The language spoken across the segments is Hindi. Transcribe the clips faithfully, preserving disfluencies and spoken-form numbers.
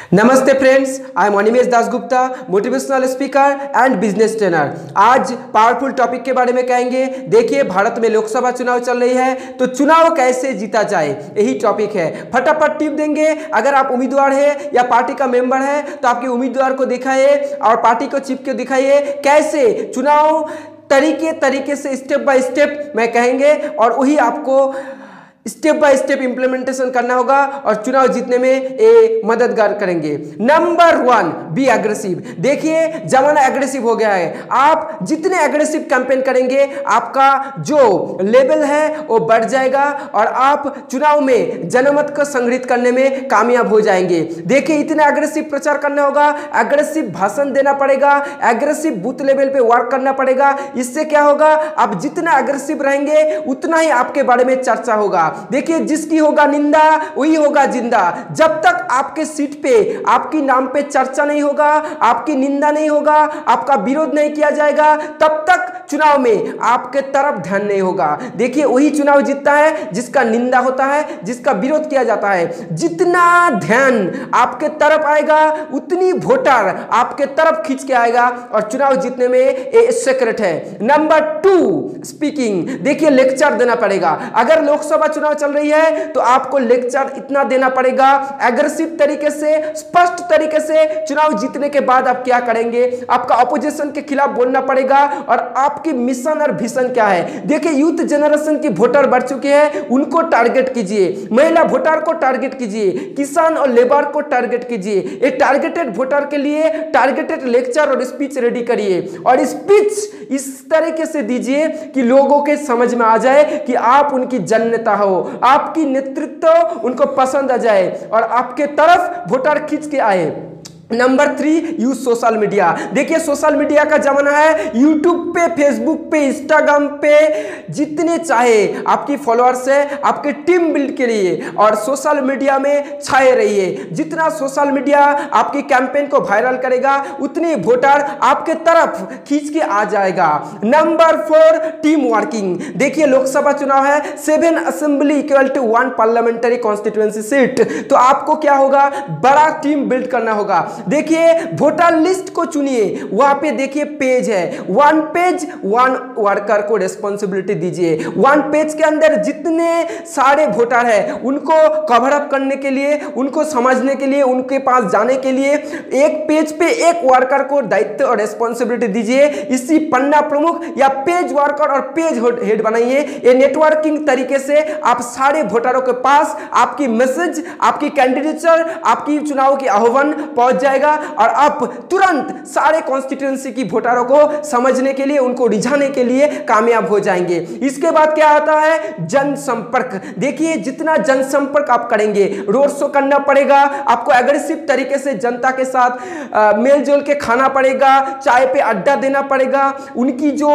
नमस्ते friends, I am Animesh Dasgupta, motivational speaker and business trainer. आज पावरफुल टॉपिक के बारे में कहेंगे। देखिए, भारत में लोकसभा चुनाव चल रही है, तो चुनाव कैसे जीता जाए, यही टॉपिक है। फटाफट टिप देंगे। अगर आप उम्मीदवार है या पार्टी का मेंबर है तो आपके उम्मीदवार को दिखाइए और पार्टी को चिप के दिखाइए कैसे चुनाव तरीके तरीके से स्टेप बाय स्टेप मैं कहेंगे, और वही आपको स्टेप बाय स्टेप इंप्लीमेंटेशन करना होगा और चुनाव जीतने में ये मददगार करेंगे। Number one, be aggressive. देखिए, जमाना एग्रेसिव हो गया है। आप जितने एग्रेसिव कैंपेन करेंगे, आपका जो लेवल है वो बढ़ जाएगा और आप चुनाव में जनमत को संग्रहित करने में कामयाब हो जाएंगे। देखिए, इतना एग्रेसिव प्रचार करना होगा, एग्रेसिव भाषण देना पड़ेगा, एग्रेसिव बूथ लेवल पे वर्क करना पड़ेगा। इससे क्या होगा, आप जितना एग्रेसिव रहेंगे उतना ही आपके बारे में चर्चा होगा। देखिए, जिसकी होगा निंदा वही होगा जिंदा। जब तक आपके सीट पे आपकी नाम पे चर्चा नहीं होगा, आपकी निंदा नहीं होगा, आपका विरोध नहीं किया जाएगा, तब तक चुनाव में आपके तरफ ध्यान नहीं होगा। देखिए, वही चुनाव जीतता है जिसका निंदा होता है, जिसका विरोध किया जाता है। जितना ध्यान आपके तरफ आएगा उतनी वोटर आपके तरफ खींच के आएगा और चुनाव जीतने में ये सीक्रेट है। Number two, speaking. देखिए, लेक्चर देना पड़ेगा। अगर लोकसभा चुनाव चल रही है तो आपको लेक्चर इतना देना पड़ेगा एग्रेसिव तरीके से, स्पष्ट तरीके से। चुनाव जीतने के बाद आप क्या करेंगे, आपका अपोजिशन के खिलाफ बोलना पड़ेगा और आपकी मिशन और विजन क्या है। देखिए, यूथ जनरेशन की वोटर बढ़ चुकी है, उनको टारगेट कीजिए। महिला वोटर को टारगेट कीजिए, किसान और लेबर को टारगेट कीजिए। एक टारगेटेड वोटर के लिए टारगेटेड लेक्चर और स्पीच रेडी करिए और स्पीच इस तरीके से दीजिए कि लोगों के समझ में आ जाए कि आप उनकी जननेता हो, आपकी नेतृत्व उनको पसंद आ जाए और आपके तरफ वोटर खींच के आए। Number three, use social media. देखिए, सोशल मीडिया का जमाना है। यूट्यूब पे, फेसबुक पे, इंस्टाग्राम पे जितने चाहे आपकी फॉलोअर्स है, आपके टीम बिल्ड के लिए और सोशल मीडिया में छाए रहिए। जितना सोशल मीडिया आपकी कैंपेन को वायरल करेगा उतनी वोटर आपके तरफ खींच के आ जाएगा। Number four, team working. देखिए, लोकसभा चुनाव है, seven assembly equal to one parliamentary constituency seat, तो आपको क्या होगा, बड़ा टीम बिल्ड करना होगा। देखिए, वोटर लिस्ट को चुनिए, वहां पे देखिए पेज है, वन पेज वन वर्कर को रिस्पॉन्सिबिलिटी दीजिए। वन पेज के अंदर जितने सारे वोटर हैं उनको कवर अप करने के लिए, उनको समझने के लिए, उनके पास जाने के लिए एक पेज पे एक वर्कर को दायित्व और रिस्पॉन्सिबिलिटी दीजिए। इसी पन्ना प्रमुख या पेज वर्कर और पेज हेड बनाइए। ये नेटवर्किंग तरीके से आप सारे वोटरों के पास आपकी मैसेज, आपकी कैंडिडेचर, आपकी चुनाव की आह्वान पहुंच जाएगा और आप तुरंत सारे कॉन्स्टिट्यूएंसी की वोटरों को समझने के लिए, उनको रिझाने के लिए कामयाब हो जाएंगे। इसके बाद क्या आता है, जनसंपर्क। देखिए, जितना जनसंपर्क आप करेंगे, रोड शो करना पड़ेगा, आपको एग्रेसिव तरीके से जनता के साथ मेल जोल के खाना पड़ेगा, चाय पे अड्डा देना पड़ेगा। उनकी जो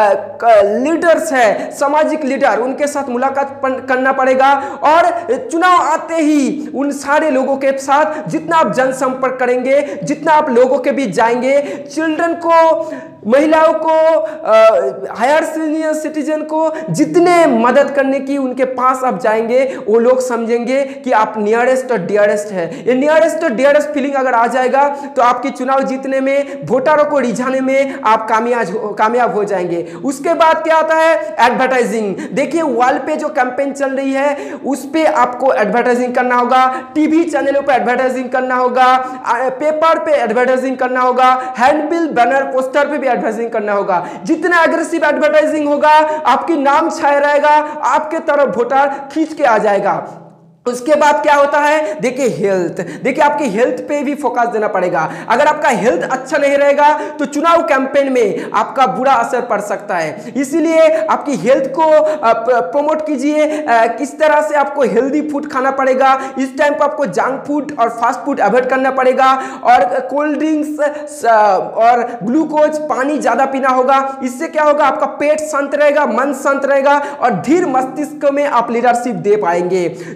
लीडर्स है, सामाजिक लीडर, उनके साथ मुलाकात करना पड़ेगा और चुनाव आते ही उन सारे लोगों के साथ जितना आप जनसंपर्क करेंगे, जितना आप लोगों के बीच जाएंगे, चिल्ड्रन को, महिलाओं को, हायर सीनियर सिटीजन को जितने मदद करने की उनके पास आप जाएंगे, वो लोग समझेंगे कि आप नियरेस्ट और डियरेस्ट है। ये नियरेस्ट और डियरेस्ट फीलिंग अगर आ जाएगा तो आपकी चुनाव जीतने में, वोटरों को रिझाने में आप कामयाब कामयाब हो जाएंगे। उसके बाद क्या आता है, एडवर्टाइजिंग। देखिए, वॉल पे जो कैंपेन चल रही है उस पे आपको एडवर्टाइजिंग करना होगा, टीवी चैनलों पे एडवर्टाइजिंग करना होगा, पेपर पे एडवर्टाइजिंग करना होगा, हैंडबिल, बैनर, पोस्टर पे भी एडवर्टाइजिंग करना होगा। जितना एग्रेसिव एडवर्टाइजिंग होगा, आपकी नाम छाया रहेगा, आपके तरफ वोटर खींच के आ जाएगा। उसके बाद क्या होता है, देखिए हेल्थ। देखिए, आपकी हेल्थ पे भी फोकस देना पड़ेगा। अगर आपका हेल्थ अच्छा नहीं रहेगा तो चुनाव कैंपेन में आपका बुरा असर पड़ सकता है। इसीलिए आपकी हेल्थ को प्रमोट कीजिए। किस तरह से आपको हेल्दी फूड खाना पड़ेगा, इस टाइम पर आपको जंक फूड और फास्ट फूड अवॉइड करना पड़ेगा और कोल्ड ड्रिंक्स और ग्लूकोज, पानी ज्यादा पीना होगा। इससे क्या होगा, आपका पेट शांत रहेगा, मन शांत रहेगा और धीर मस्तिष्क में आप लीडरशिप दे पाएंगे। चुनाव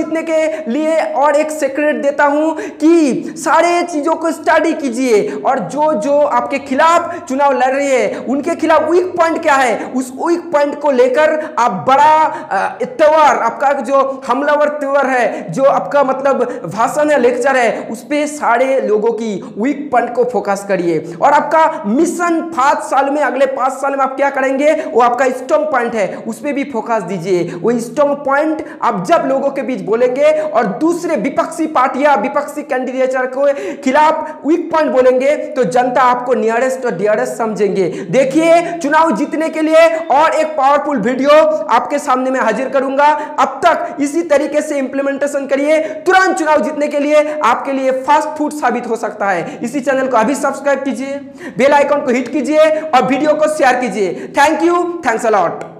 जीतने के लिए और एक सीक्रेट देता हूं कि सारे चीजों को स्टडी कीजिए और जो जो आपके खिलाफ चुनाव लड़ रही है उनके खिलाफ वीक पॉइंट क्या है, उस वीक पॉइंट को लेकर आप बड़ा त्योहार, आपका जो हमलावर त्योहार है, जो आपका मतलब भाषण है, लेक्चर है, उस पे सारे लोगों की वीक पॉइंट को फोकस करिए और आपका मिशन पांच साल में, अगले पांच साल में आप क्या करेंगे वो आपका स्ट्रॉन्ग पॉइंट है, उस पे भी फोकस दीजिए। वो स्ट्रॉन्ग पॉइंट आप जब लोगों के बीच बोलेंगे और दूसरे विपक्षी पार्टियां, विपक्षी कैंडिडेटर के खिलाफ वीक पॉइंट बोलेंगे तो जनता आपको नियरेस्ट और डियरेस्ट समझेंगे। देखिए, चुनाव जीतने के लिए और एक पावरफुल वीडियो आपके सामने मैं हाजिर करूंगा। अब तक इसी तरीके से इंप्लीमेंटेशन करिए, तुरंत चुनाव जीतने के लिए आपके लिए फास्ट फूड साबित हो सकता है। इसी चैनल को अभी सब्सक्राइब कीजिए, बेल आइकन को हिट कीजिए और वीडियो को शेयर कीजिए। Thank you, thanks a lot.